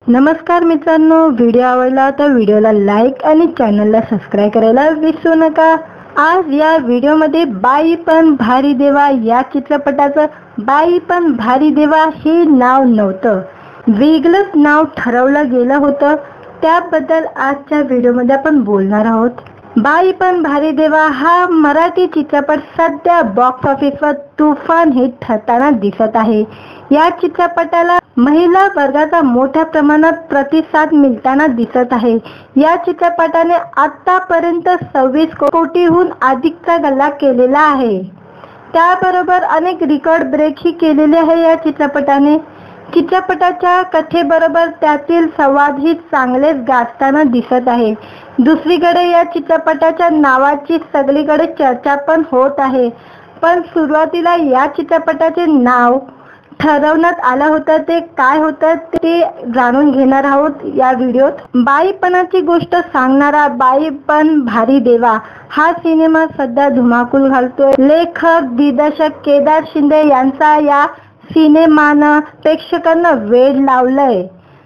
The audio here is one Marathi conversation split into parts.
नमस्कार मित्रांनो, व्हिडिओ आवडला तर व्हिडिओला लाईक आणि चॅनलला सबस्क्राईब करायला विसरू नका। आज या व्हिडिओमध्ये बाई पण भारी देवा या चित्रपटाचं बाई पण भारी देवा हे नाव नव्हतं, वेगळंच नाव ठरवलं गेलं होतं। त्याबद्दल आजच्या व्हिडिओमध्ये आपण बोलणार आहोत। बाई पण भारी देवा हा मराठी चित्रपट सध्या बॉक्स ऑफिसवर तुफान हिट ठरताना दिसत आहे। या चित्रपटाला महिला वर्गाचा मोठ्या प्रमाणात प्रतिसाद मिळताना दिसत आहे। या चित्रपटाने आतापर्यंत 26 कोटीहून अधिकचा गल्ला केलेला आहे। त्याबरोबर अनेक रेकॉर्ड ब्रेकही केलेले आहे। या चित्रपटाने चित्रपटाच्या कथेबरोबर त्यातील संवादही चांगलेच गाजताना दिसत आहे। दुसरीकडे या चित्रपटाच्या नावाची सगळीकडे चर्चा पण होत आहे, पण सुरुवातीला या चित्रपटाचे नाव ठरवण्यात आलं होतं। ते काय होतं ते जाणून घेणार आहोत या व्हिडिओत। बाईपणाची गोष्ट सांगणारा बाई पण भारी देवा हा सिनेमा सध्या धुमाकूल घालतोय। लेखक दिग्दर्शक केदार शिंदे यांचा या सिनेमानं प्रेक्षकांना वेड लावलंय।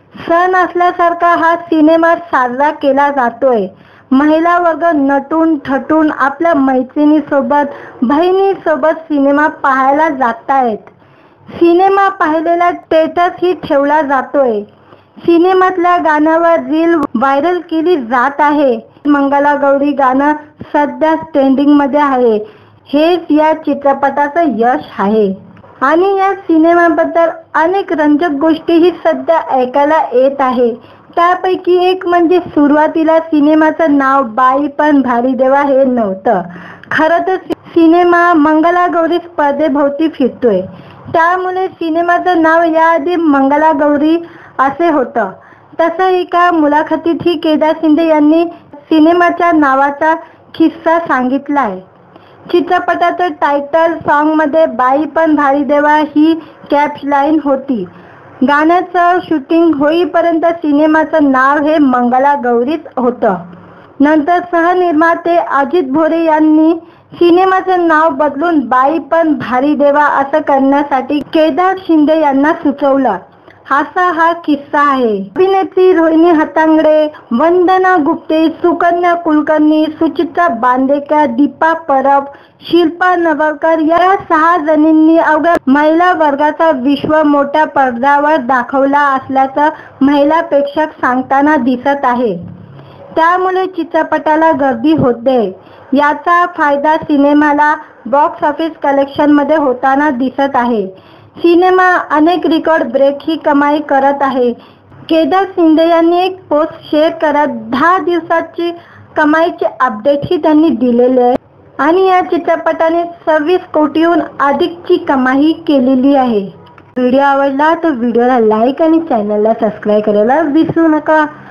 सण असल्यासारखा हा सिनेमा साजरा केला जातोय। महिला वर्ग नटून थटून आपल्या मैत्रिणीसोबत बहिणीसोबत सिनेमा पाहायला जातायत। सिनेमा पाहिलेला स्टेटस ही ठेवला जातोय। सिनेमातल्या गाण्यावर रील व्हायरल केली जात आहे। मंगलागौरी गाणं सध्या ट्रेंडिंग मध्ये आहे। हेच या चित्रपटाचं यश आहे आणि या सिनेमाबद्दल अनेक रंजक गोष्टीही सध्या ऐकायला येत आहे। त्यापैकी एक म्हणजे सुरुवातीला सिनेमाचं नाव बाई पण भारी देवा हे नव्हतं। खरं तर सिनेमा मंगलागौरी स्पर्धेभोवती फिरतोय, त्यामुळे सिनेमाचं नाव याआधी मंगलागौरी असे होतं। तसं एका मुलाखतीतही केदार शिंदे यांनी सिनेमाच्या नावाचा किस्सा सांगितलाय। चित्रपटाचं टायटल सॉन्गमध्ये बाई पण भारी देवा ही कॅचलाईन होती। गाण्याचं शूटिंग होईपर्यंत सिनेमाचं नाव हे मंगलागौरीच होतं। नंतर सहनिर्माते अजित भोरे यांनी सिनेमाचं नाव बदलून बाई पण भारी देवा असं करण्यासाठी केदार शिंदे यांना सुचवलं, असा हा किस्सा आहे। अभिनेत्री रोहिणी हट्टांगडे, वंदना गुप्ते, सुकन्या कुलकर्णी, सुचित्रा बांदेकर, दीपा परब, शिल्पा नवलकर या 6 जणींनी अवघ्या महिला वर्गाचा विश्व मोठ्या पडद्यावर दाखवला असल्याचं महिला प्रेक्षक सांगताना दिसत आहे। त्यामुळे चित्रपटाला गर्दी होते। याचा फायदा सिनेमाला बॉक्स ऑफिस कलेक्शन मध्ये होताना दिसत आहे। सिनेमा अनेक रेकॉर्ड ब्रेक ही कमाई करत आहे। केदार शिंदे यांनी एक पोस्ट शेअर करत 10 दिवसाची कमाईचे अपडेट ही त्यांनी दिलेले आहे आणि या चित्रपटाने 26 कोटीहून अधिकची कमाई केलेली आहे। व्हिडिओ आवडला तर व्हिडिओला लाईक आणि चॅनलला सबस्क्राईब करायला विसरू नका।